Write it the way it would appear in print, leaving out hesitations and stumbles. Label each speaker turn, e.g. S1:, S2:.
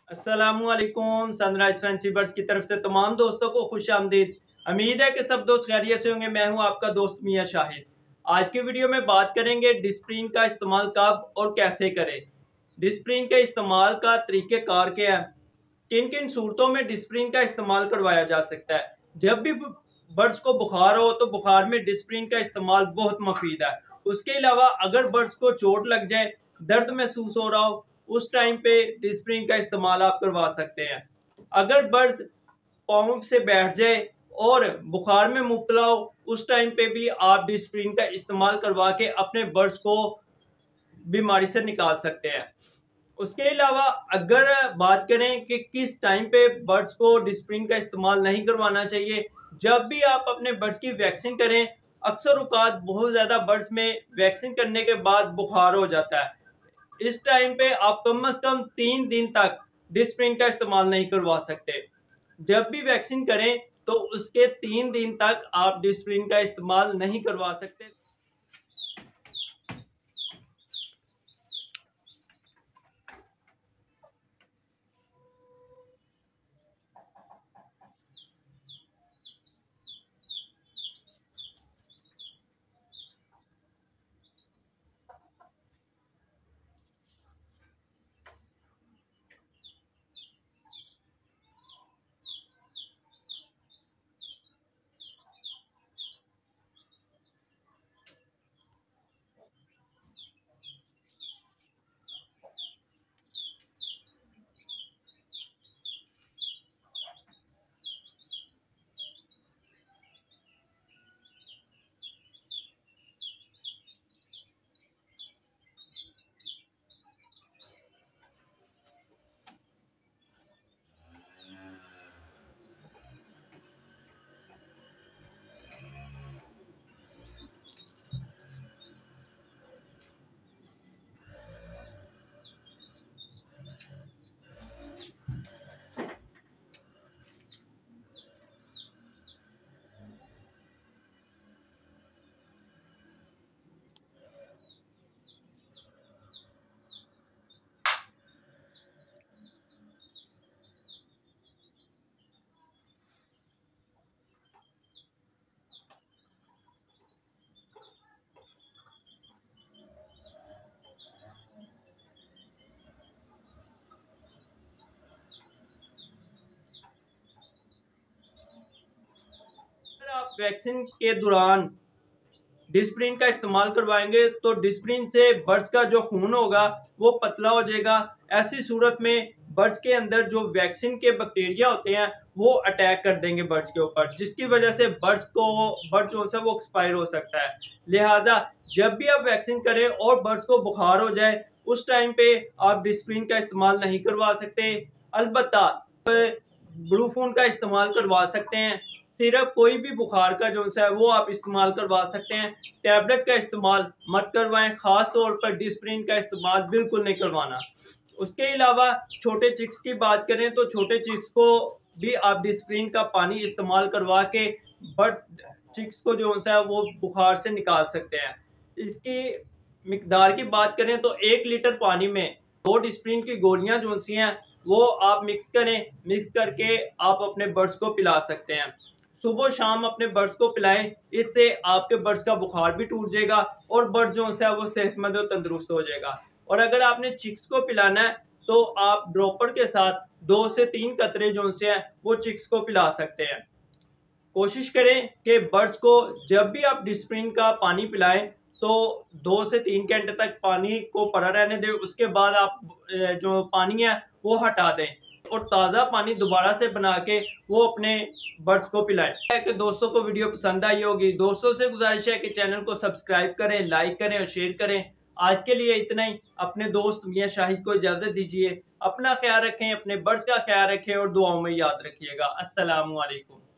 S1: अस्सलामुअलैकुम। Sunrise fancy birds की तरफ से तमाम दोस्तों को खुश आमदीद। उम्मीद है कि सब दोस्त खैरियत से होंगे। मैं हूं आपका दोस्त मियां शाहिद। आज की वीडियो में बात करेंगे डिस्प्रिन का इस्तेमाल कब और कैसे करें। डिस्प्रिन के इस्तेमाल का तरीक़ेकार क्या है, किन किन सूरतों में डिस्प्रिन का इस्तेमाल करवाया जा सकता है। जब भी बर्ड्स को बुखार हो तो बुखार में डिस्प्रिन का इस्तेमाल बहुत मुफीद है। उसके अलावा अगर बर्ड्स को चोट लग जाए, दर्द महसूस हो रहा हो, उस टाइम पे डिस्प्रिन का इस्तेमाल आप करवा सकते हैं। अगर बर्ड्स पाँव से बैठ जाए और बुखार में मुब्तला हो, उस टाइम पे भी आप डिस्प्रिन का इस्तेमाल करवा के अपने बर्ड्स को बीमारी से निकाल सकते हैं। उसके अलावा अगर बात करें कि किस टाइम पे बर्ड्स को डिस्प्रिन का इस्तेमाल नहीं करवाना चाहिए, जब भी आप अपने बर्ड्स की वैक्सीन करें, अक्सर औकात बहुत ज़्यादा बर्ड्स में वैक्सीन करने के बाद बुखार हो जाता है। इस टाइम पे आप कम से कम 3 दिन तक डिस्प्रिन का इस्तेमाल नहीं करवा सकते। जब भी वैक्सीन करें तो उसके 3 दिन तक आप डिस्प्रिन का इस्तेमाल नहीं करवा सकते। अगर आप वैक्सीन के दौरान डिस्प्रिन का इस्तेमाल करवाएंगे तो डिस्प्रिन से बर्ड्स का जो खून होगा वो पतला हो जाएगा। ऐसी सूरत में बर्ड्स के अंदर जो वैक्सीन के बैक्टीरिया होते हैं वो अटैक कर देंगे बर्ड्स के ऊपर, जिसकी वजह से बर्ड जो है वो एक्सपायर हो सकता है। लिहाजा जब भी आप वैक्सीन करें और बर्ड्स को बुखार हो जाए, उस टाइम पे आप डिस्प्रिन का इस्तेमाल नहीं करवा सकते। अलबत्ता ब्लूफून का इस्तेमाल करवा सकते हैं। सिर्फ कोई भी बुखार का जो है वो आप इस्तेमाल करवा सकते हैं। टैबलेट का इस्तेमाल मत करवाएं, खास तौर पर डिस्प्रिन का इस्तेमाल बिल्कुल नहीं करवाना। उसके अलावा छोटे चिक्स की बात करें तो छोटे चिक्स को भी आप डिस्प्रिन का पानी इस्तेमाल करवा के बर्ड चिक्स को जो है वो बुखार से निकाल सकते हैं। इसकी मिकदार की बात करें तो 1 लीटर पानी में 2 डिस्प्रिन की गोलियां जो सी हैं वो आप मिक्स करें। मिक्स करके आप अपने बर्ड्स को पिला सकते हैं। सुबह शाम अपने बर्ड्स को पिलाएं, इससे आपके बर्ड्स का बुखार भी टूट जाएगा और बर्ड जो है वो सेहतमंद और तंदुरुस्त हो जाएगा। और अगर आपने चिक्स को पिलाना है तो आप ड्रॉपर के साथ 2 से 3 कतरे जो है वो चिक्स को पिला सकते हैं। कोशिश करें कि बर्ड्स को जब भी आप डिस्प्रिन का पानी पिलाएं तो 2 से 3 घंटे तक पानी को पड़ा रहने दें। उसके बाद आप जो पानी है वो हटा दें और ताज़ा पानी दोबारा से बना के वो अपने बर्ड्स को पिलाएं। कि दोस्तों को वीडियो पसंद आई होगी। दोस्तों से गुजारिश है कि चैनल को सब्सक्राइब करें, लाइक करें और शेयर करें। आज के लिए इतना ही। अपने दोस्त मियां शाहिद को इजाज़त दीजिए। अपना ख्याल रखें, अपने बर्ड्स का ख्याल रखें और दुआओं में याद रखिएगा। अस्सलामु अलैकुम।